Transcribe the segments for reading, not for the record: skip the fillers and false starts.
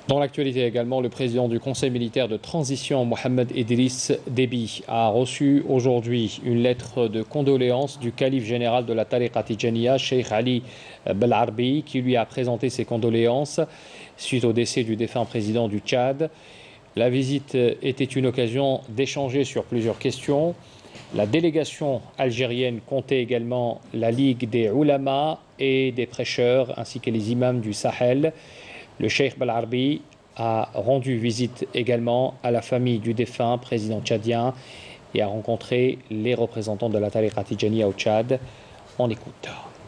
Dans l'actualité également, le président du Conseil militaire de transition, Mohamed Idriss Déby, a reçu aujourd'hui une lettre de condoléances du calife général de la Tariqa Tijaniyya, Cheikh Ali Belarbi, qui lui a présenté ses condoléances suite au décès du défunt président du Tchad. La visite était une occasion d'échanger sur plusieurs questions. La délégation algérienne comptait également la Ligue des Oulémas et des prêcheurs, ainsi que les imams du Sahel. Le Cheikh Belarbi a rendu visite également à la famille du défunt président tchadien et a rencontré les représentants de la Tariqa Tijaniyya au Tchad. On écoute.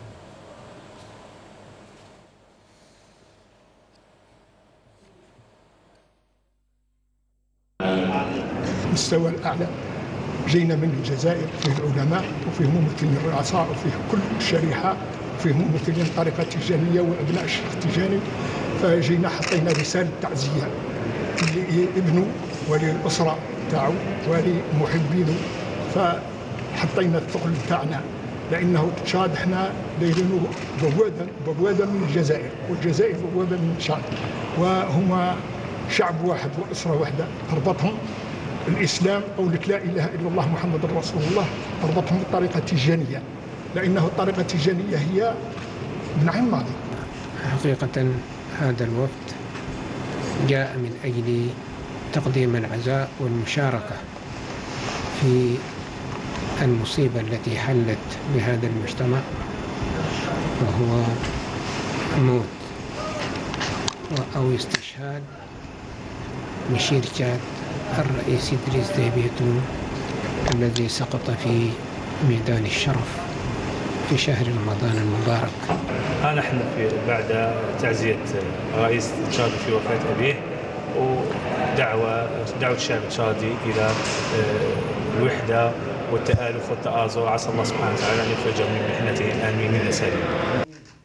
المستوى الأعلى جينا من الجزائر، فيه العلماء وفيه ممثلين الرؤساء وفيه كل الشريحة وفيه ممثلين الطريقة التيجانية وأبناء الشيخ التيجاني، فجينا حطينا رسالة تعزية لابنه وللأسرة تاعو ولمحبينه، فحطينا الثقل تاعنا لأنه تشاد احنا دايرينه بوابة من الجزائر، والجزائر بوابة من تشاد، وهما شعب واحد وأسرة واحدة تربطهم الإسلام، قولة لا إله إلا الله محمد رسول الله، تربطهم بالطريقة التيجانية، لأنه الطريقة التيجانية هي من عام ماضي. حقيقة هذا الوفد جاء من أجل تقديم العزاء والمشاركة في المصيبة التي حلت بهذا المجتمع، وهو موت أو استشهاد مشير تشاد الرئيس إدريس ديبي الذي سقط في ميدان الشرف في شهر رمضان المبارك. نحن بعد تعزية رئيس تشاد في وفاة أبيه ودعوة الشعب التشادي إلى الوحدة والتآلف والتآزر، عسى الله سبحانه وتعالى أن يخرج من محنته آمنين سالمين.